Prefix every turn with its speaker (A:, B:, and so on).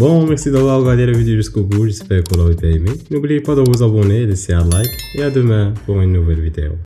A: Bon, merci d'avoir regardé la vidéo jusqu'au bout, j'espère que vous l'aurez aimé. N'oubliez pas de vous abonner, laisser un like et à demain pour une nouvelle vidéo.